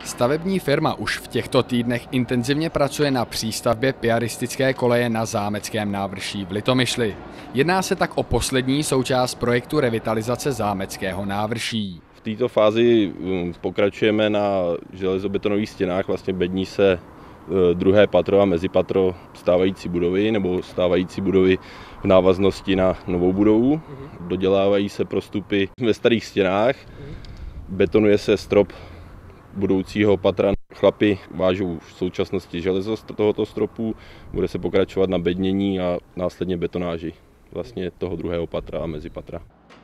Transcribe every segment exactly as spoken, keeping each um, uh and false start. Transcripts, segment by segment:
Stavební firma už v těchto týdnech intenzivně pracuje na přístavbě piaristické koleje na Zámeckém návrší v Litomyšli. Jedná se tak o poslední součást projektu revitalizace Zámeckého návrší. V této fázi pokračujeme na železobetonových stěnách, vlastně bední se druhé patro a mezipatro stávající budovy nebo stávající budovy v návaznosti na novou budovu. Dodělávají se prostupy ve starých stěnách, betonuje se strop budoucího patra. Chlapi vážou v současnosti železo z tohoto stropu, bude se pokračovat na bednění a následně betonáži vlastně toho druhého patra a mezipatra.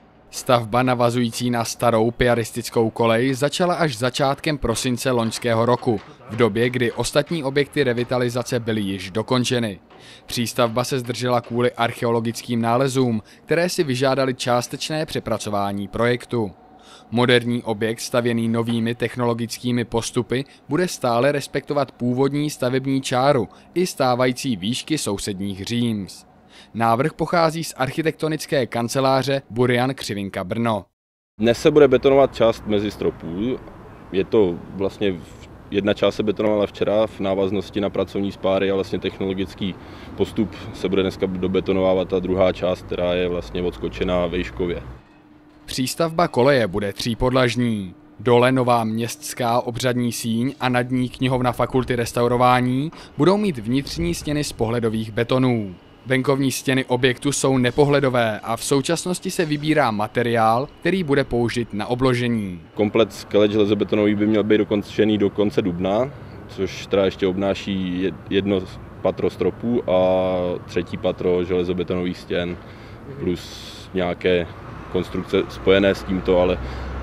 Stavba navazující na starou piaristickou kolej začala až začátkem prosince loňského roku, v době, kdy ostatní objekty revitalizace byly již dokončeny. Přístavba se zdržela kvůli archeologickým nálezům, které si vyžádaly částečné přepracování projektu. Moderní objekt stavěný novými technologickými postupy bude stále respektovat původní stavební čáru i stávající výšky sousedních říms. Návrh pochází z architektonické kanceláře Burian Křivinka Brno. Dnes se bude betonovat část mezi stropů. Je to vlastně jedna část se betonovala včera v návaznosti na pracovní spáry a vlastně technologický postup se bude dneska dobetonovávat a druhá část, která je vlastně odskočená vejškově. Přístavba koleje bude třípodlažní. Dole nová městská obřadní síň a nad ní knihovna fakulty restaurování budou mít vnitřní stěny z pohledových betonů. Venkovní stěny objektu jsou nepohledové a v současnosti se vybírá materiál, který bude použit na obložení. Komplet skelet železobetonový by měl být dokončený do konce dubna, což teda ještě obnáší jedno patro stropů a třetí patro železobetonových stěn plus nějaké konstrukce spojené s tímto, ale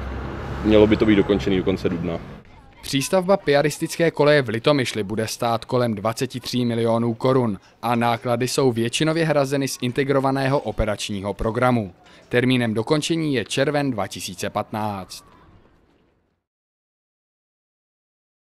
mělo by to být dokončený do konce dubna. Přístavba piaristické koleje v Litomyšli bude stát kolem dvacet tři milionů korun a náklady jsou většinově hrazeny z integrovaného operačního programu. Termínem dokončení je červen dva tisíce patnáct.